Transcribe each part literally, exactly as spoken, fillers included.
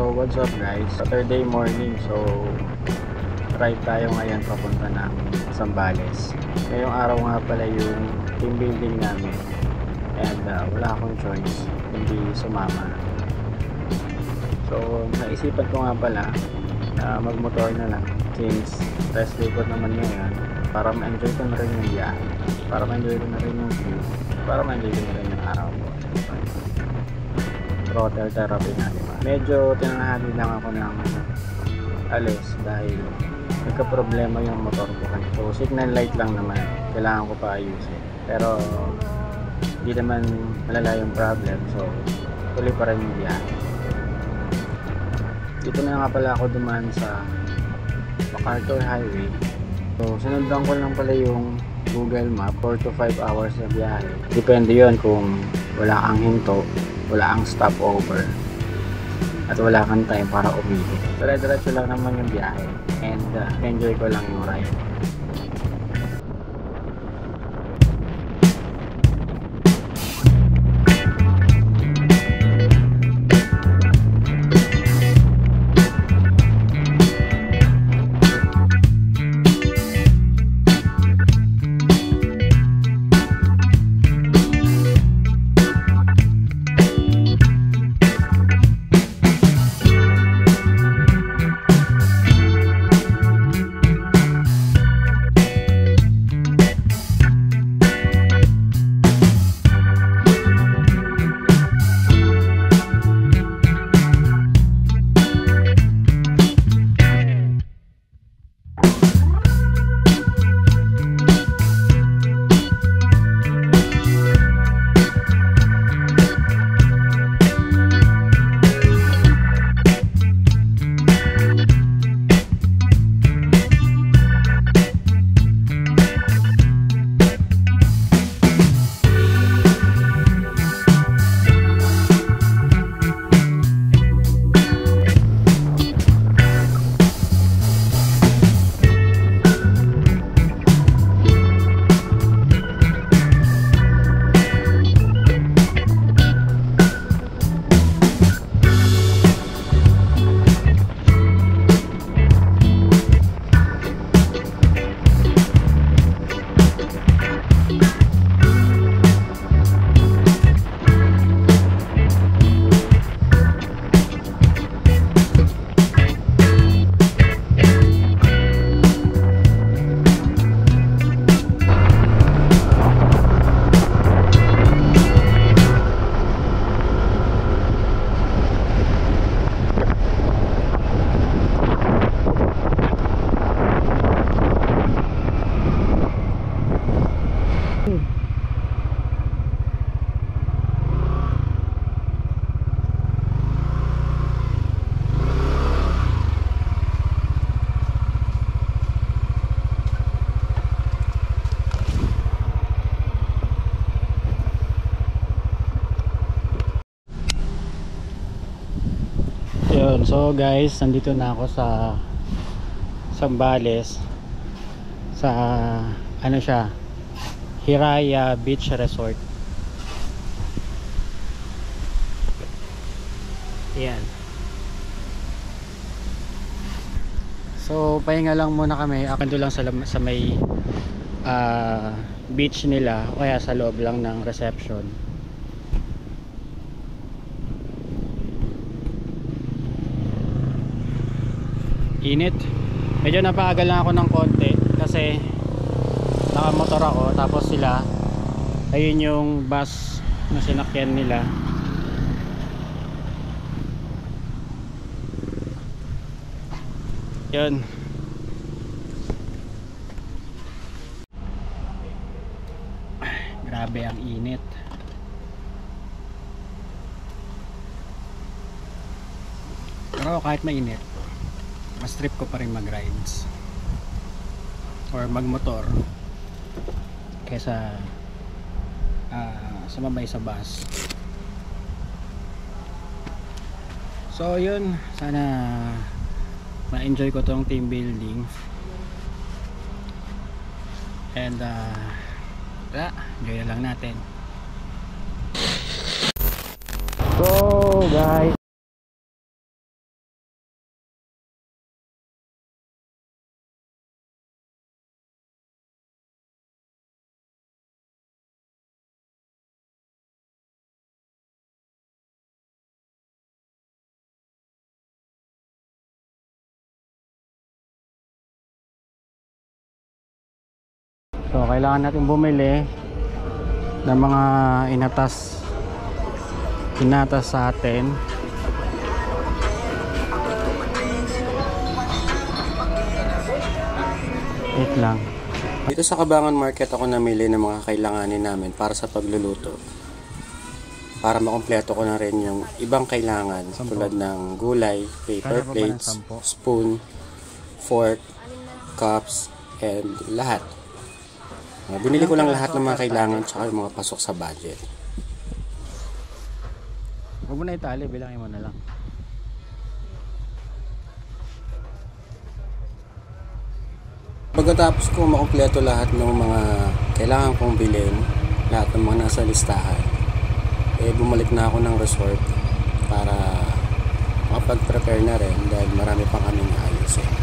So what's up guys, Saturday morning. So ride tayo ngayon papunta ng Zambales. Ngayong araw nga pala yung team building namin, and uh, wala akong choice hindi sumama. So naisipan ko nga pala na uh, magmotor na lang since rest day ko naman ngayon, para ma-enjoy ko na rin yung biyahe, para ma-enjoy ko na rin yung view, para ma-enjoy ko na rin yung araw ko. Throttle therapy na, diba? Medyo tinanghali lang ako ng alis dahil nagka-problema yung motor ko. So signal light lang naman, kailangan ko pa ayusin, pero hindi naman malala yung problem. So tuloy pa rin yung biyahe. Dito na nga pala ako dumaan sa MacArthur Highway. So sinundan ko lang pala yung Google Map, four to five hours na biyahe. Depende yon kung wala kang hinto, wala kang stopover, at wala kang time para umihi. Dire-diretso lang naman yung biyahe, and uh, enjoy ko lang yung ride. Yun, so guys, nandito na ako sa Zambales, sa ano siya, Hiraya Beach Resort. Yan. So pahinga lang muna kami, akando lang sa, sa may uh, beach nila, o kaya sa loob lang ng reception. Init. Medyo napaagal lang ako ng konti kasi nakamotor ako, tapos sila, ayun yung bus na sinakyan nila. Yun. Grabe ang init. Pero kahit mainit, mas trip ko pa rin mag rides or magmotor kaysa uh, sumabay sa bus. So yun, sana ma-enjoy ko tong team building, and uh, yeah, enjoy na lang natin. So guys, So kailangan natin bumili ng mga inatas inatas sa atin. Wait lang. Dito sa Cabangan Market ako namili ng mga kailanganin namin para sa pagluluto. Para makumpleto ko na rin yung ibang kailangan Sampo. Tulad ng gulay, paper plates, spoon, fork, cups, and lahat. Uh, binili ko lang lahat ng mga kailangan tsaka yung mga pasok sa budget. Huwag mo na itali, bilangin mo na lang. Pagkatapos ko makumpleto lahat ng mga kailangan kong bilhin, lahat ng mga nasa listahan, eh bumalik na ako ng resort para makapag-prepare na rin dahil marami pang kaming ayusin.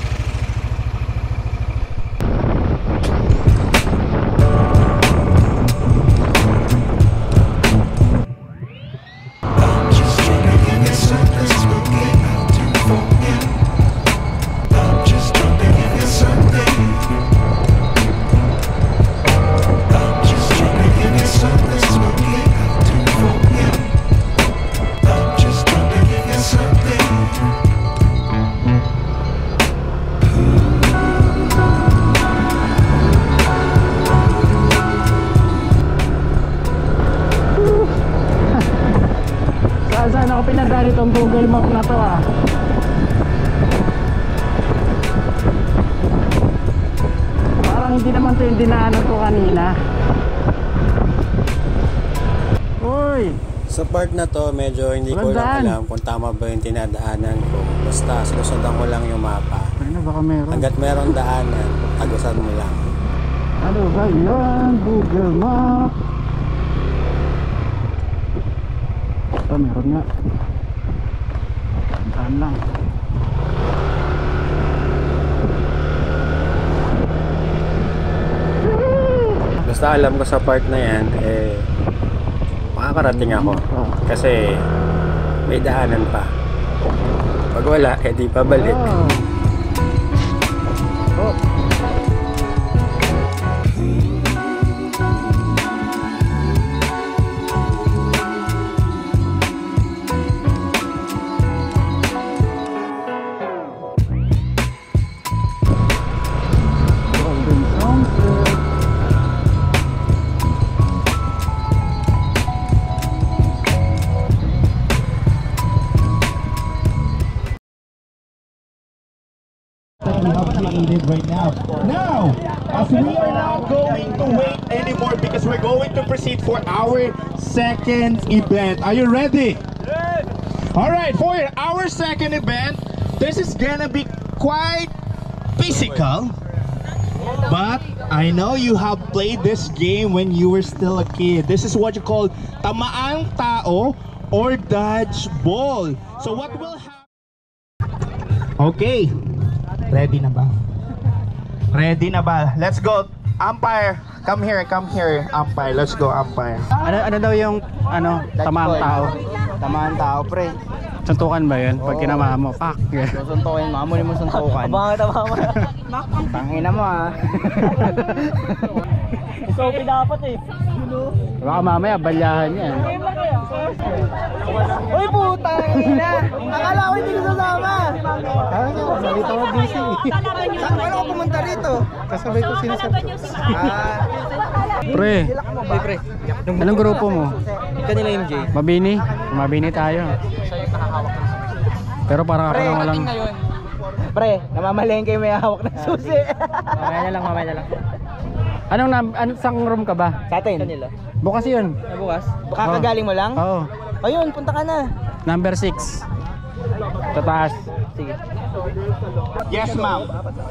Saan ako pinadali itong Google Map na to ah. Parang hindi naman ito yung dinaanan ko kanina. Uy! Sa part na to medyo hindi ko lang alam kung tama ba yung tinadaanan ko. Basta sinusundan ko lang yung mapa. Ano baka meron? Hanggat meron daanan, tagusan mo lang. Ano ba yan? Google Map. Ito meron nga. Saan lang. Basta alam ko sa part na yan eh makakarating ako kasi may daanan pa. Pag wala eh di pabalik. Oh. Oh. Right now. Now, as we are not going to wait anymore because we're going to proceed for our second event. Are you ready? Yes. All right, for our second event, this is gonna be quite physical, but I know you have played this game when you were still a kid. This is what you call tamaang tao or dodgeball. So what will happen? Okay, ready na ba? Ready na ba? Let's go. Umpire, come here, come here. Umpire, let's go, umpire. Ano ano daw yung ano, tamaang tao? Tamaang tao, pre. Suntukan ba yun? Pag kinamahan mo, pak. Susuntukin mo, amunin mo suntukan. Abangan tama mo. Tangina mo ah. Sophie dapat eh. Baka mamaya balyahan yan. Uy putang ina! Akala ko hindi ko sasama. Salita mo busy. Saan ka pumunta rito? Kasabay ko sinasabto. Ah. Pre. Hey pre. Anong grupo mo? Kanila M J. Mabini? Mabini tayo. Pero parang ako lang walang... Pre, namamalengke may hawak ng susi. Mamaya na lang, mamaya na lang. Anong nam anong sang room ka ba? Sa atin. Kanila. Bukas 'yun. Ay, bukas? Kakagaling mo lang? Oo. Ayun, punta ka na. Number six. Tataas. Sige. Yes, ma'am.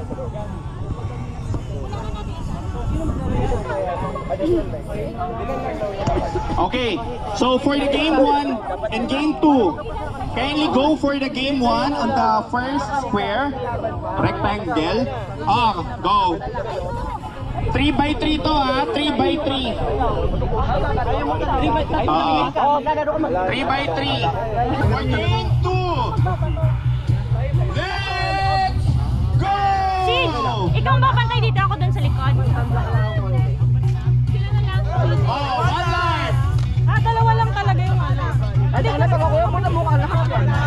Okay, so for the game one and game two, kindly go for the game one on the first square, rectangle. Oh, go. three by three to ha, three by three. Oo. three by three. For game two. Let's go! Sid, ikaw ba bantay dito, ako dun sa likod? Oh, one life! Ah, dalawa lang talaga yung ano. Ay, di ka na pagkakuya mo na mukha lahat.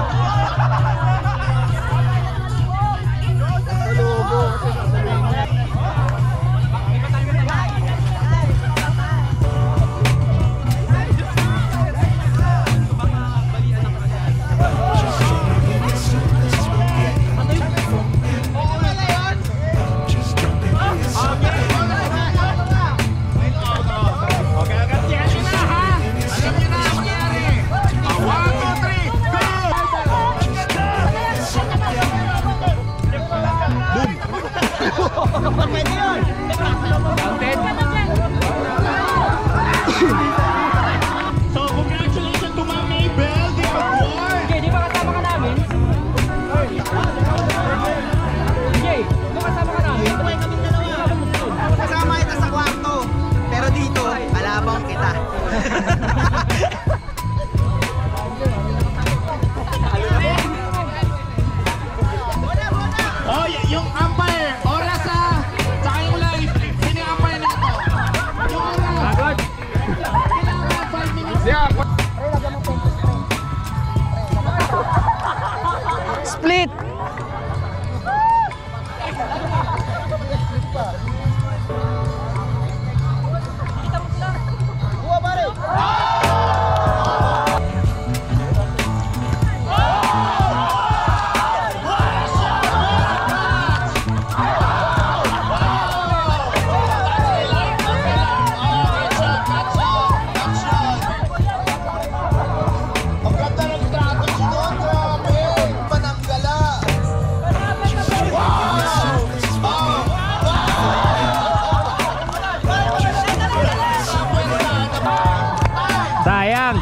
So, congratulations to Ma'am Maybell, di pag-award! Okay, di ba kasama ka namin? Okay, di ba kasama ka namin? Kasama kita sa kwarto, pero dito, alabang kita. Oh, y- yung umpire, oras ha! Tsaka yung live, sino yung umpire na ito? Yung oras! Agad! Kailangan five minutes. Split! Ang ganda ng strategy nun, grabe! Pananggala! Sayang!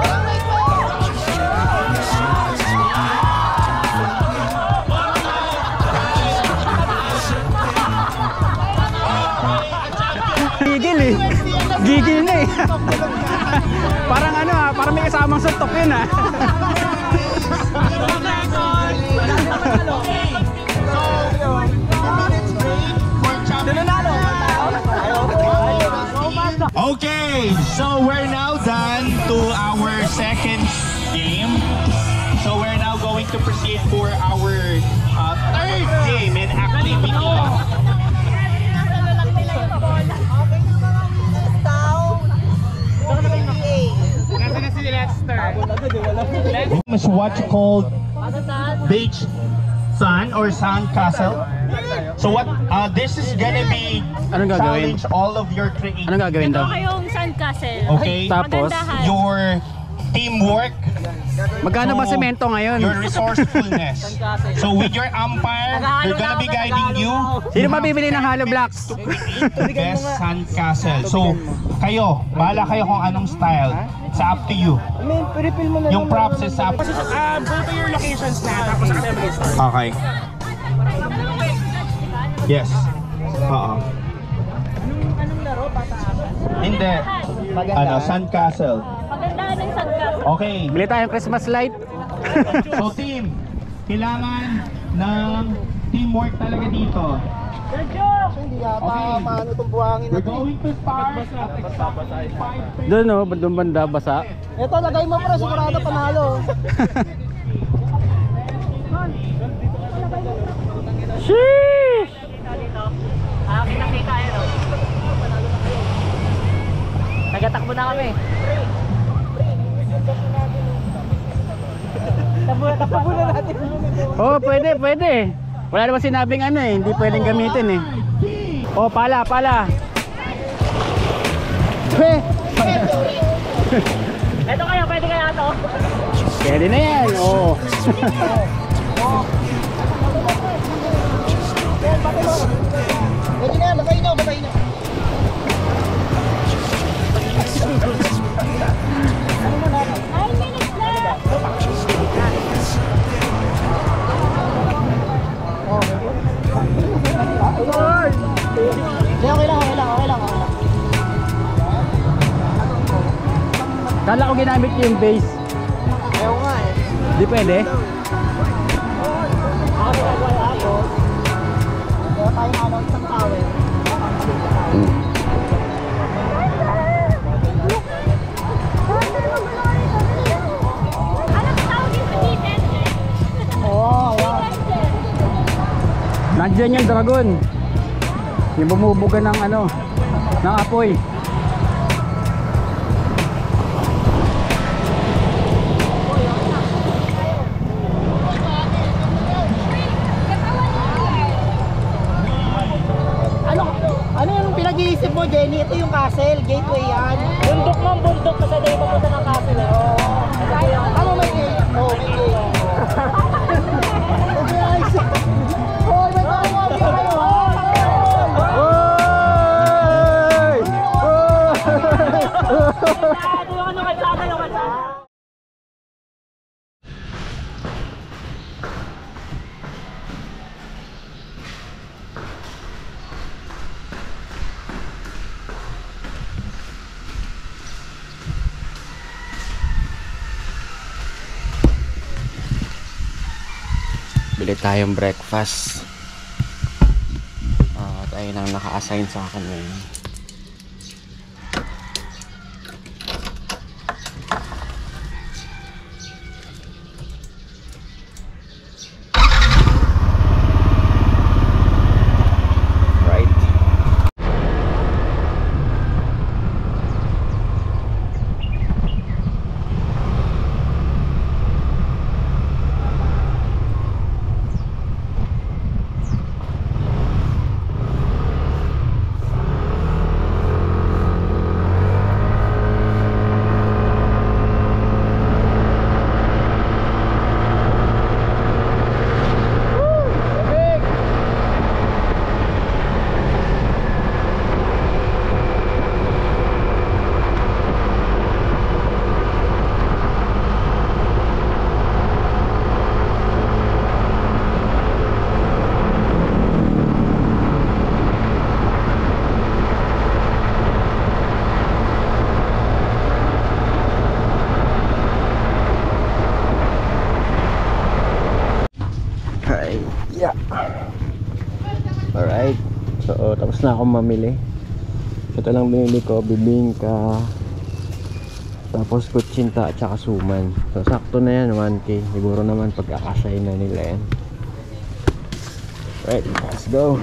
Gigil eh. Gigil na eh. Parang ano ah, parang may kasamang suntok yun ah. Okay, so we're now done to our second game. So we're now going to proceed for our uh, third game and activity. Is what you call beach sun or sand castle. So what? Uh, this is gonna be Anong gagawin? challenge all of your creativity. Anong gagawin daw? Ito yung sandcastle. Okay. Tapos, Magandahan. Your teamwork. Magkano ba So, semento ngayon? Your resourcefulness. So with your umpire, they're gonna be guiding you. Sino ba bibili ng hollow blocks? To create the best sand castle. So kayo, bahala kayo kung anong style. It's up to you. May refill mo na Yung props is up. Uh, go to your locations na, tapos sa kanila start. Okay. Yes. Oo. Anong laro? Pataasan. Hindi. Ano, sand castle. Pagandahan ng sandcastle. Okay. Bili tayong Christmas light. So team, kailangan ng teamwork talaga dito. Hindi ka pa maano itong buhangin We're na to. going to start at exactly five thirty. Doon no, doon banda basa. Ito, lagay mo pre, sigurado panalo. Sheesh! Ah, kita-kita yun. Nagatakbo na kami. Takbo na natin. Oh, pwede, pwede. Wala naman sinabing ano eh, hindi pwedeng gamitin eh. Oh, pala, pala. Heh! Ito kaya, pwede kaya ito? Pwede na yan, oh. Pwede na, bagay na, bagay na. Nine minutes left! Hindi, okay lang, okay lang, okay lang, okay lang. Kala ko ginamit ko yung base. Ayaw nga eh. Di pwede? Ako ginagawa ako. Kaya tayo nga ng isang towel. dyan yung dragon. Yung bumubuga ng ano, ng apoy. Ano? Ano yung pinag-iisip mo, Jenny? Ito yung castle, gateway yan. Bundok mo, bundok. Kasi dahil papunta ng castle eh. Ano may gate? Oo, may gate. Okay, guys. Oh, may tawag kayo, ha? Oy! Ito yung ano, kalsada, yung kalsada. Bili tayong breakfast. Uh, tayo lang naka-assign sa akin ngayon. Right. Hi. Yeah. Alright. So, tapos na akong mamili. Ito lang binili ko, bibingka, tapos kutsinta at saka suman. So, sakto na yan, one K. Siguro naman pagkakasay na nila yan. Alright, let's go.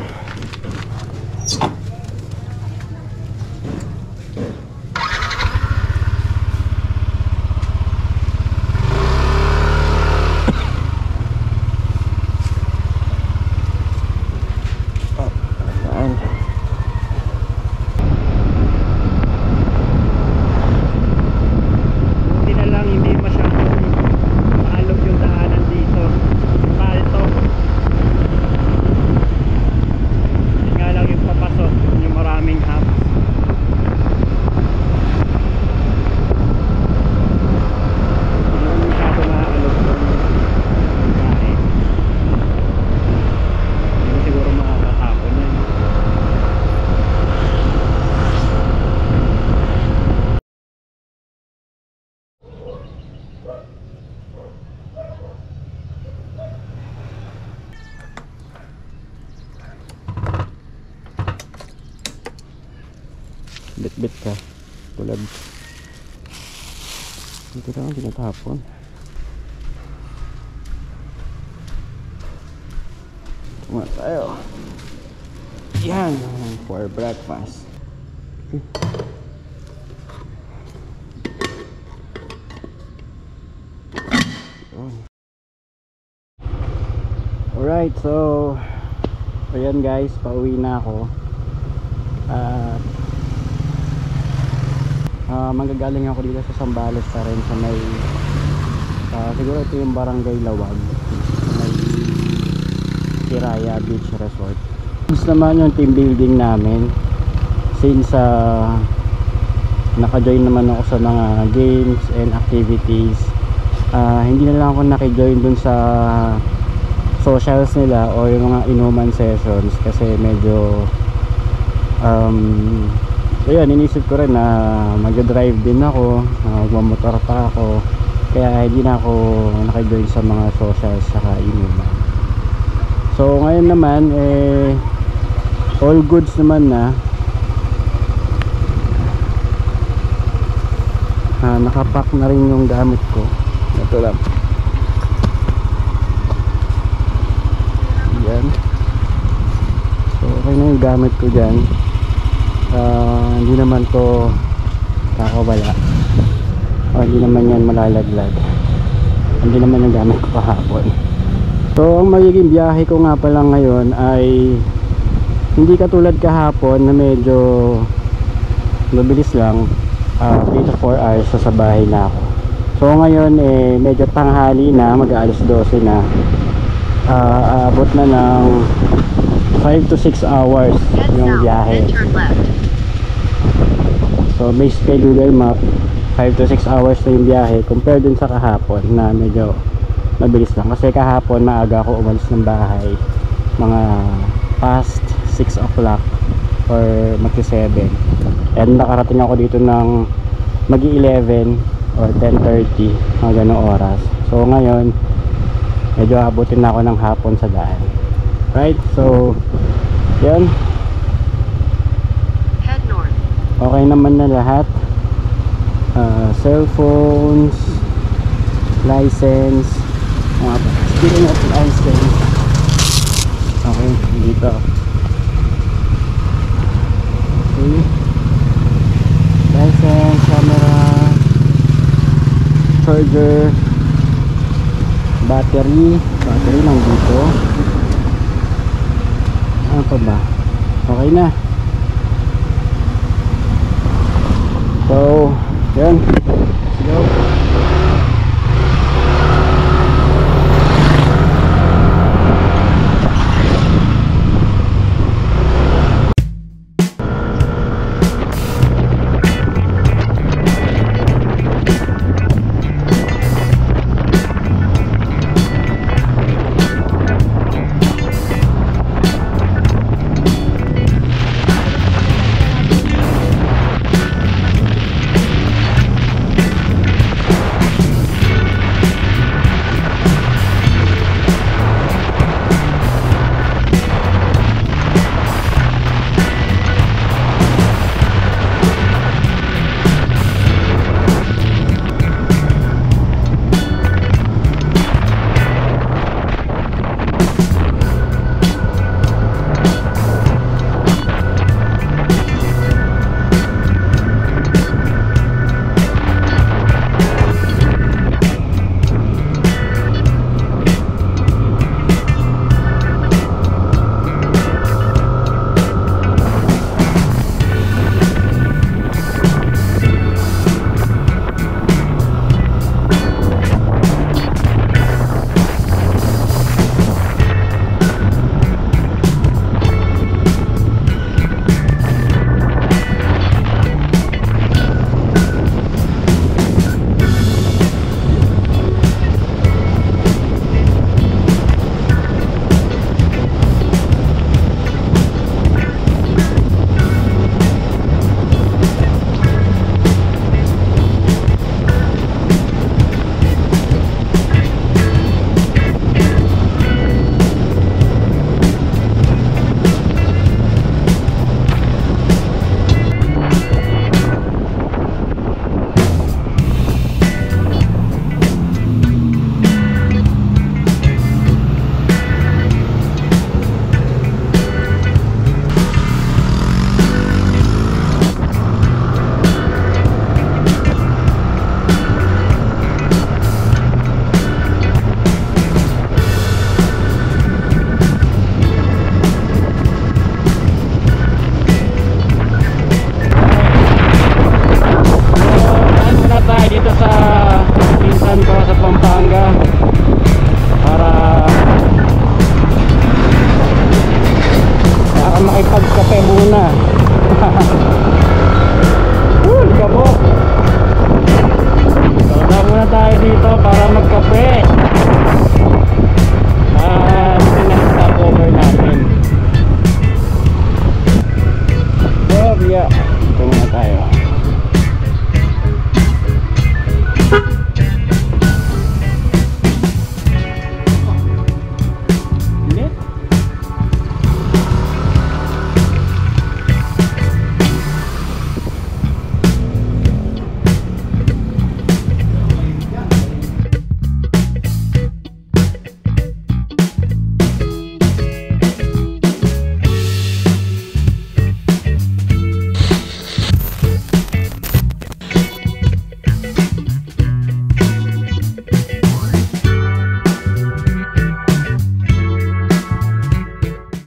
Bit-bit ka. Tulad. Dito lang ang tinatapon. Tuma tayo. Yan. For breakfast. Alright, so ayan guys, pauwi na ako. At Uh, manggagaling ako dito sa Zambales pa rin sa may uh, siguro ito yung Barangay Lawag, may Siraya Beach Resort. Gusto naman yung team building namin since uh, naka-join naman ako sa mga games and activities. Uh, hindi na lang ako naki-join dun sa socials nila o yung mga inuman sessions kasi medyo um, so yun, inisip ko rin na mag-drive din ako, uh, magmamotor pa ako, kaya hindi na ako naka-join sa mga socials saka inuman. So ngayon naman eh all goods naman na. Ah, nakapack na rin yung gamit ko. Ito lang. Yan. okay na yung gamit ko dyan. Uh, hindi naman to kakawala. O, hindi naman yan malalaglag. Hindi naman yung gamit ko kahapon. So ang magiging biyahe ko nga pala ngayon ay hindi katulad kahapon na medyo mabilis lang. uh, three to four hours sa bahay na ako. So ngayon eh medyo tanghali na, mag-aalas dose na. uh, Aabot na ng five to six hours yung biyahe. So based kay Google Map, five to six hours na yung biyahe compare dun sa kahapon na medyo mabilis lang. Kasi kahapon maaga ako umalis ng bahay, mga past six o'clock or magsi seven, and nakarating ako dito ng magi eleven or ten thirty, mga ganong oras. So ngayon medyo abutin na ako ng hapon sa daan. Right, so yun, okay naman na lahat. uh, Cellphones, license, mga speaking of license, okay dito. Okay, license, camera, charger, battery, battery lang dito. Ano pa ba? Okay na. So yan, let's go. Makipagkape muna. Woo, kabok. So, na muna tayo dito para magkape.